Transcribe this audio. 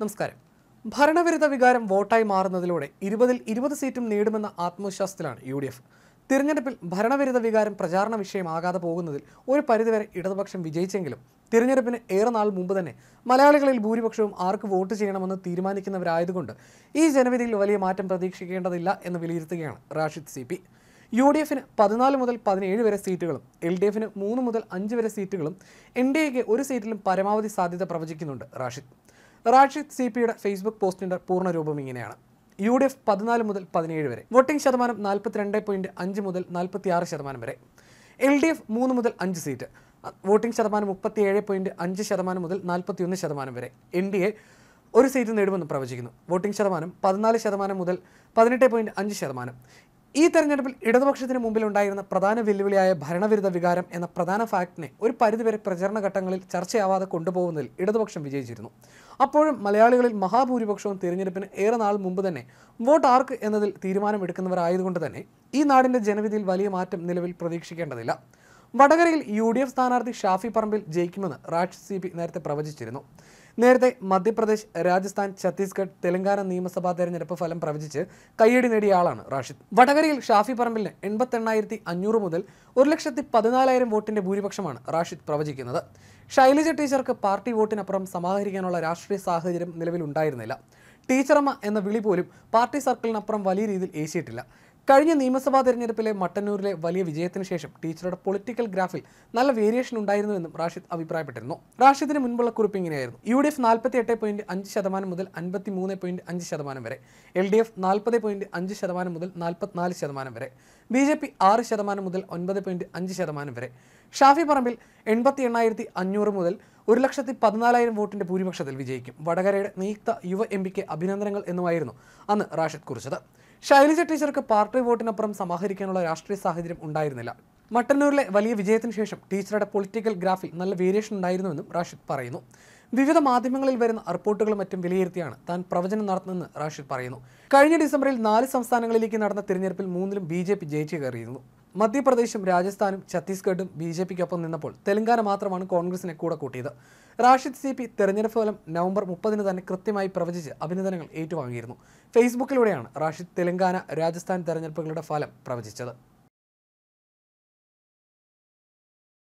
നമസ്കാരം. ഭരണവിരുദ്ധ വികാരം വോട്ടായി മാറുന്നതിലൂടെ 20-20 സീറ്റും നേടുമെന്ന ആത്മവിശ്വാസത്തിലാണ് UDF. തിരഞ്ഞെടുപ്പിൽ ഭരണവിരുദ്ധ വികാരം പ്രചാരണ വിഷയമാകാതെ പോകുന്നതിൽ ഒരു പരിധിവരെ ഇടതുപക്ഷം വിജയിച്ചെങ്കിലും തിരഞ്ഞെടുപ്പിന് ഏറെ നാൾ മുമ്പ് തന്നെ മലയാളികളിൽ ഭൂരിപക്ഷവും ആർക്ക് വോട്ട് ചെയ്യണമെന്ന് തീരുമാനിക്കുന്നവരായതുകൊണ്ട് ഈ ജനവിധിയിൽ വലിയ മാറ്റം പ്രതീക്ഷിക്കേണ്ടതില്ല എന്ന് വിലയിരുത്തുകയാണ് റാഷിദ് CP. UDFന് 14 മുതൽ 17 വരെ സീറ്റുകളും LDFന് 3 മുതൽ 5 വരെ സീറ്റുകളും NDAക്ക് ഒരു സീറ്റിലും പരമാവധി സാധ്യത പ്രവചിക്കുന്നുണ്ട് റാഷിദ് CPയുടെ ഫേസ്ബുക്ക് പോസ്റ്റിന്റെ പൂർണ്ണരൂപം ഇങ്ങനെയാണ്. UDF 14 മുതൽ 17 വരെ വോട്ടിംഗ് ശതമാനം 42.5 മുതൽ 46% വരെ. LDF 3 മുതൽ 5 സീറ്റ് വോട്ടിംഗ് ശതമാനം 37.5% മുതൽ 41% വരെ. NDA ഒരു സീറ്റ് നേടുമെന്ന് പ്രവചിക്കുന്നു. വോട്ടിംഗ് ശതമാനം 14% മുതൽ 18.5%. ഈ തെരഞ്ഞെടുപ്പിൽ ഇടതുപക്ഷത്തിന് മുമ്പിലുണ്ടായിരുന്ന പ്രധാന വെല്ലുവിളിയായ ഭരണവിരുദ്ധ വികാരം എന്ന പ്രധാന ഫാക്ടിനെ ഒരു പരിധിവരെ പ്രചരണ ഘട്ടങ്ങളിൽ ചർച്ചയാവാതെ കൊണ്ടുപോകുന്നതിൽ ഇടതുപക്ഷം വിജയിച്ചിരുന്നു. അപ്പോഴും മലയാളികളിൽ മഹാഭൂരിപക്ഷവും തിരഞ്ഞെടുപ്പിന് ഏറെ നാൾ മുമ്പ് തന്നെ വോട്ട് ആർക്ക് എന്നതിൽ തീരുമാനമെടുക്കുന്നവരായതുകൊണ്ട് തന്നെ ഈ നാടിൻ്റെ ജനവിധിയിൽ വലിയ മാറ്റം നിലവിൽ പ്രതീക്ഷിക്കേണ്ടതില്ല. വടകരയിൽ UDF സ്ഥാനാർത്ഥി ഷാഫി പറമ്പിൽ ജയിക്കുമെന്ന് റാഷിദ് CP നേരത്തെ പ്രവചിച്ചിരുന്നു. നേരത്തെ മധ്യപ്രദേശ്, രാജസ്ഥാൻ, ഛത്തീസ്ഗഡ്, തെലങ്കാന നിയമസഭാ തെരഞ്ഞെടുപ്പ് ഫലം പ്രവചിച്ച് കയ്യടി നേടിയ ആളാണ് റാഷിദ്. വടകരയിൽ ഷാഫി പറമ്പിലിന് 88,500 മുതൽ 1,14,000 വോട്ടിന്റെ ഭൂരിപക്ഷമാണ് റാഷിദ് പ്രവചിക്കുന്നത്. ശൈലജ ടീച്ചർക്ക് പാർട്ടി വോട്ടിനപ്പുറം സമാഹരിക്കാനുള്ള രാഷ്ട്രീയ സാഹചര്യം നിലവിലുണ്ടായിരുന്നില്ല. ടീച്ചറമ്മ എന്ന വിളി പോലും പാർട്ടി സർക്കിളിനപ്പുറം വലിയ രീതിയിൽ ഏശിയിട്ടില്ല. കഴിഞ്ഞ നിയമസഭാ തെരഞ്ഞെടുപ്പിലെ മട്ടന്നൂരിലെ വലിയ വിജയത്തിന് ശേഷം ടീച്ചറുടെ പൊളിറ്റിക്കൽ ഗ്രാഫിൽ നല്ല വേരിയേഷൻ ഉണ്ടായിരുന്നുവെന്നും റാഷിദ് അഭിപ്രായപ്പെട്ടിരുന്നു. റാഷിദിന് മുൻപുള്ള കുറിപ്പ് ഇങ്ങനെയായിരുന്നു. UDF 48.5% മുതൽ 53.5% വരെ. LDF 40.5% മുതൽ 44% വരെ. BJP 6% മുതൽ 9.5% വരെ. ഷാഫി പറമ്പിൽ 88,500 മുതൽ 1,14,000 വോട്ടിന്റെ ഭൂരിപക്ഷത്തിൽ വിജയിക്കും. വടകരയുടെ നിയുക്ത യുവ MPക്ക് അഭിനന്ദനങ്ങൾ എന്നുമായിരുന്നു അന്ന് റാഷിദ് കുറിച്ചത്. ശൈലജ ടീച്ചർക്ക് പാർട്ടി വോട്ടിനപ്പുറം സമാഹരിക്കാനുള്ള രാഷ്ട്രീയ സാഹചര്യം ഉണ്ടായിരുന്നില്ല. മട്ടന്നൂരിലെ വലിയ വിജയത്തിന് ശേഷം ടീച്ചറുടെ പൊളിറ്റിക്കൽ ഗ്രാഫിൽ നല്ല വേരിയേഷൻ ഉണ്ടായിരുന്നുവെന്നും റാഷിദ് പറയുന്നു. വിവിധ മാധ്യമങ്ങളിൽ വരുന്ന റിപ്പോർട്ടുകളും മറ്റും വിലയിരുത്തിയാണ് താൻ പ്രവചനം നടത്തുന്നതെന്ന് റാഷിദ് പറയുന്നു. കഴിഞ്ഞ ഡിസംബറിൽ 4 സംസ്ഥാനങ്ങളിലേക്ക് നടന്ന തിരഞ്ഞെടുപ്പിൽ 3ലും BJP ജയിച്ചു കയറിയിരുന്നു. മധ്യപ്രദേശും രാജസ്ഥാനും ഛത്തീസ്ഗഡും BJPക്കൊപ്പം നിന്നപ്പോൾ തെലങ്കാന മാത്രമാണ് കോൺഗ്രസിനെ കൂടെ കൂട്ടിയത്. റാഷിദ് CP തെരഞ്ഞെടുപ്പ് ഫലം നവംബർ 30 തന്നെ കൃത്യമായി പ്രവചിച്ച് അഭിനന്ദനങ്ങൾ ഏറ്റുവാങ്ങിയിരുന്നു. ഫേസ്ബുക്കിലൂടെയാണ് റാഷിദ് തെലങ്കാന, രാജസ്ഥാൻ തെരഞ്ഞെടുപ്പുകളുടെ ഫലം പ്രവചിച്ചത്.